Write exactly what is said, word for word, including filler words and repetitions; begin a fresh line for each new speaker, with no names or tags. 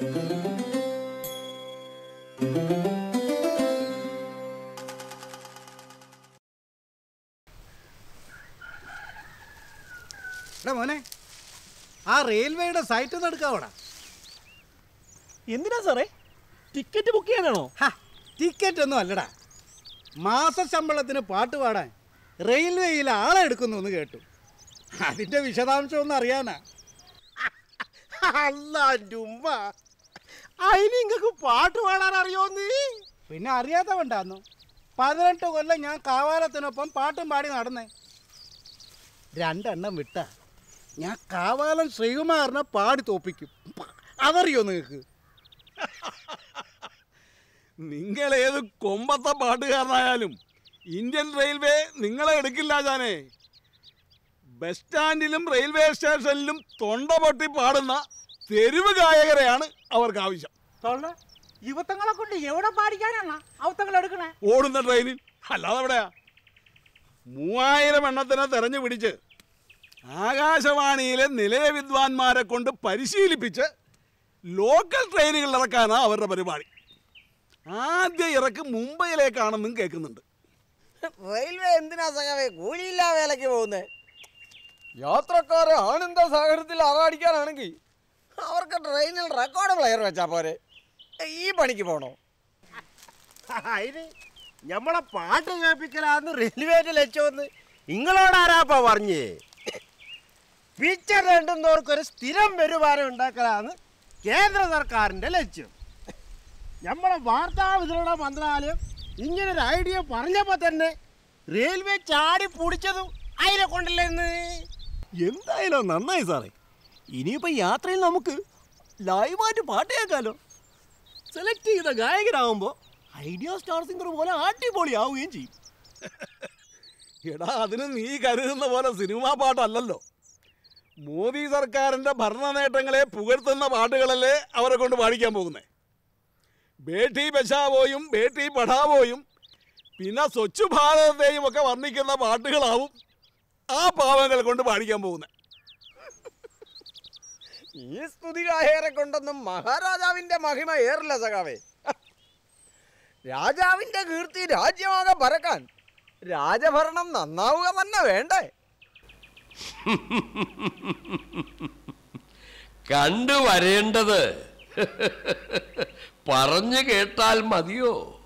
മോനെ, ആ റെയിൽവേയുടെ സൈറ്റ് ഒന്ന് എടുക്കാവടാ.
എന്തിനാ സാറേ? ടിക്കറ്റ് ബുക്ക് ചെയ്യാനാണോ?
ടിക്കറ്റ് ഒന്നും അല്ലടാ, മാസശമ്പളത്തിന് പാട്ട് പാടാൻ റെയിൽവേയിൽ ആളെ എടുക്കുന്നു എന്ന് കേട്ടു. അതിന്റെ വിശദാംശം ഒന്നും അറിയാനാ.
അതിന് പാട്ട് പാടാൻ അറിയോന്ന്?
പിന്നെ അറിയാത്ത വേണ്ടാന്നു. പതിനെട്ട് കൊല്ലം ഞാൻ കാവാലത്തിനൊപ്പം പാട്ടും പാടി നടന്നേ. രണ്ടെണ്ണം വിട്ട ഞാൻ കാവാലം ശ്രീകുമാറിനെ പാടി തോപ്പിക്കും. അതറിയോ നിങ്ങൾക്ക്?
നിങ്ങളേത് കൊമ്പത്തെ പാട്ടുകാരനായാലും ഇന്ത്യൻ റെയിൽവേ നിങ്ങളെ എടുക്കില്ല. ജാനേ, ബസ് സ്റ്റാൻഡിലും റെയിൽവേ സ്റ്റേഷനിലും തൊണ്ട പൊട്ടി പാടുന്ന തെരുവ് ഗായകരെയാണ് അവർക്ക് ആവശ്യം.
യുവത്തങ്ങളെ കൊണ്ട് എവിടെ പാടിക്കാനാണ് അവത്തങ്ങൾ എടുക്കണേ?
ഓടുന്ന ട്രെയിനിൽ, അല്ലാതെ എവിടെയാ? മൂവായിരം എണ്ണത്തിനെ തെരഞ്ഞു പിടിച്ച് ആകാശവാണിയിലെ നിലയ വിദ്വാൻമാരെ കൊണ്ട് പരിശീലിപ്പിച്ച് ലോക്കൽ ട്രെയിനുകളിൽ ഇറക്കാനാണ് അവരുടെ പരിപാടി. ആദ്യ ഇറക്ക് മുംബൈയിലേക്കാണെന്നും കേൾക്കുന്നുണ്ട്.
റെയിൽവേ എന്തിനാ സഖാവേ കൂലിയില്ലാ വേലയ്ക്ക് പോകുന്നത്? യാത്രക്കാരെ ആനന്ദ സാഗരത്തിൽ ആറാടിക്കാനാണെങ്കിൽ അവർക്ക് ട്രെയിനിൽ റെക്കോർഡ് പ്ലെയർ വെച്ചാൽ പോരെ. ഈ പണിക്ക് പോണോ?
അതിന് നമ്മളെ പാട്ട് കേൾപ്പിക്കലാന്ന് റെയിൽവേന്റെ ലക്ഷ്യമെന്ന് നിങ്ങളോടാരാപ്പാ പറഞ്ഞേ? പിക്ചർ രണ്ടുന്നവർക്കൊരു സ്ഥിരം വരുമാനം ഉണ്ടാക്കലാണ് കേന്ദ്ര സർക്കാരിൻ്റെ ലക്ഷ്യം. നമ്മളെ വാർത്താ വിതരണ മന്ത്രാലയം ഇങ്ങനൊരു ഐഡിയ പറഞ്ഞപ്പോൾ തന്നെ റെയിൽവേ ചാടി പൊടിച്ചതും അതിനെ കൊണ്ടല്ലേന്ന്.
എന്തായാലും നന്നായി സാറേ. ഇനിയിപ്പോൾ യാത്രയിൽ നമുക്ക് ലൈവായിട്ട് പാട്ട് കേൾക്കാമല്ലോ. സെലക്ട് ചെയ്ത ഗായകരാകുമ്പോൾ ഐഡിയ സ്റ്റാർ സിംഗർ പോലെ അടിപൊളിയാവുകയും ചെയ്യും.
എടാ, അതിന് നീ കരുതുന്ന പോലെ സിനിമാ പാട്ടല്ലല്ലോ. മോദി സർക്കാരിൻ്റെ ഭരണ നേട്ടങ്ങളെ പുകഴ്ത്തുന്ന പാട്ടുകളല്ലേ അവരെ കൊണ്ട് പാടിക്കാൻ പോകുന്നത്. ബേട്ടി ബച്ചാവോയും ബേട്ടി പഠാവോയും പിന്നെ സ്വച്ഛ് ഭാരതത്തെയും ഒക്കെ വർണ്ണിക്കുന്ന പാട്ടുകളാവും ആ പാവങ്ങളെ കൊണ്ട് പാടിക്കാൻ പോകുന്നത്.
ഈ സ്തുതി ഗായകരെ കൊണ്ടൊന്നും മഹാരാജാവിൻ്റെ മഹിമ ഏറില്ല സഖാവേ. രാജാവിൻ്റെ കീർത്തി രാജ്യമാകെ പരക്കാൻ രാജഭരണം നന്നാവുക തന്നെ വേണ്ടേ?
കണ്ടുവരേണ്ടത് പറഞ്ഞു കേട്ടാൽ മതിയോ?